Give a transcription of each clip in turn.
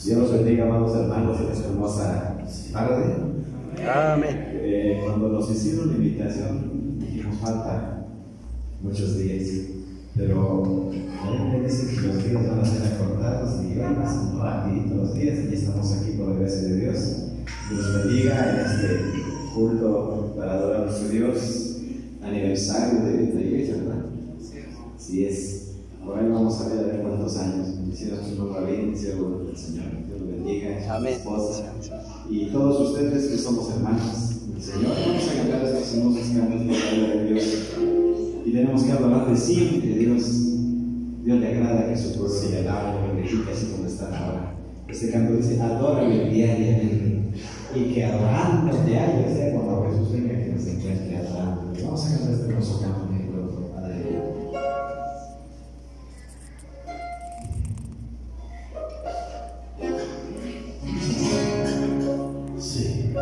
Dios los bendiga, amados hermanos, en esta hermosa tarde. Amén. Cuando nos hicieron la invitación, dijimos falta muchos días, pero la Biblia dice que los días van a ser acortados y van a ser rapidito los días, y estamos aquí por la gracia de Dios. Dios bendiga en este culto para adorar a nuestro Dios, aniversario de la iglesia, ¿verdad? Sí es. Por ahí vamos a ver cuántos años. Hicieron su nombre bien, siervo del Señor. Dios lo bendiga, Amén. Esposa, y todos ustedes que somos hermanos del Señor. Vamos a cantar estos hermosos cantos por la gloria de Dios. Y tenemos que hablar de siempre. Dios le agrada que su pueblo le alabe, lo glorifique así como están ahora. Este canto dice: adórame diariamente, y que adorándote haya, o sea, cuando Jesús venga, que nos encuentre adorando. Vamos a cantar este hermoso canto muy pronto. Adelante. Sí.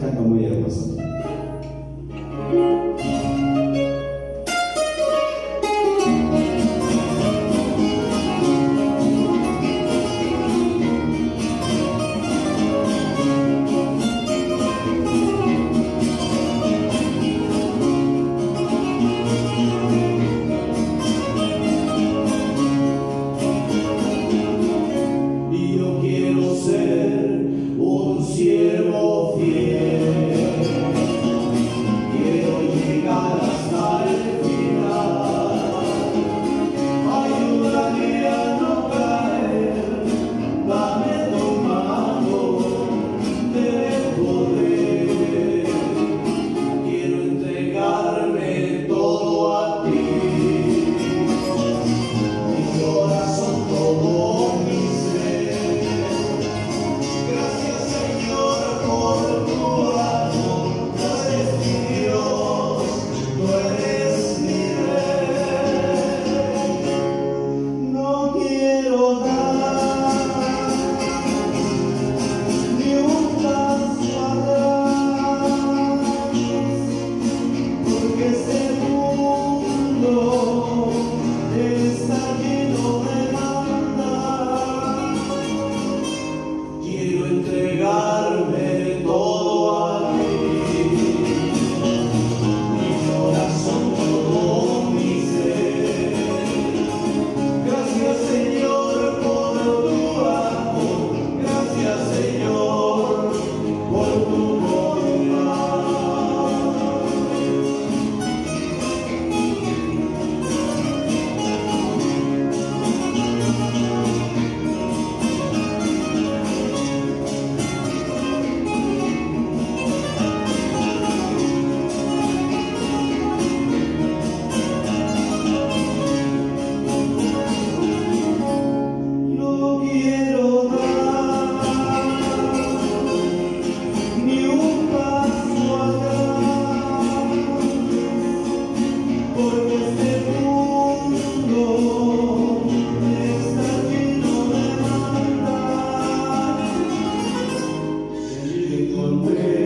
canto muy hermoso. Encontré